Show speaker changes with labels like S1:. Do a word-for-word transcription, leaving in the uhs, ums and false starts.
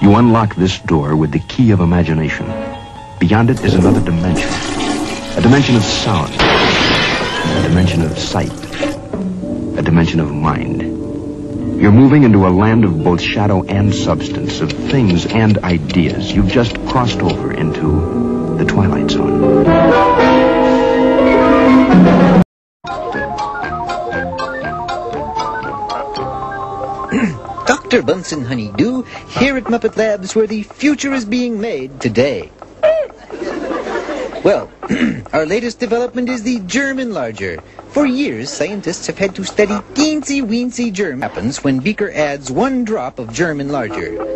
S1: You unlock this door with the key of imagination. Beyond it is another dimension. A dimension of sound. A dimension of sight. A dimension of mind. You're moving into a land of both shadow and substance, of things and ideas. You've just crossed over into the Twilight Zone.
S2: Doctor Bunsen Honeydew, here at Muppet Labs, where the future is being made today. Well, our latest development is the germ enlarger. For years, scientists have had to study teensy-weensy germ happens when Beaker adds one drop of germ enlarger.